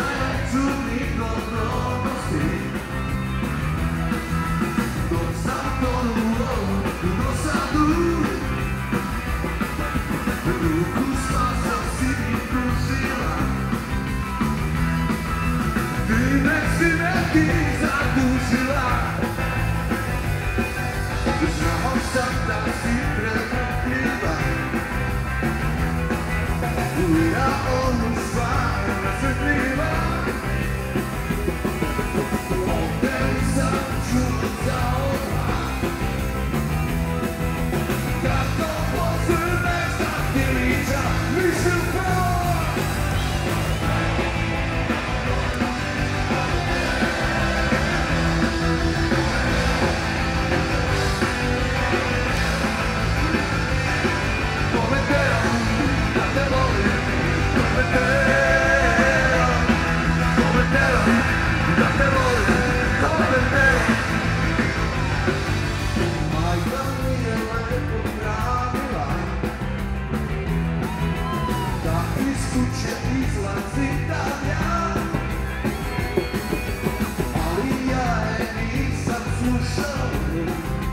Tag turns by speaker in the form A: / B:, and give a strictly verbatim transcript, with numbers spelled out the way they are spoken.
A: najčudnijih okolnosti. Dok sam tonuo u dosadu, ruku spasa si mi pružila. Time si me ti zadužila. Znao sam da si pretrpljiva, ja onu stvar nasrtljiva. Opet sam čuo za odmah, kako posle nešta ti liča, više upravo. Majka mi je lepo pravila da iz kuće izlazim dalja, ali ja je nisam slušao.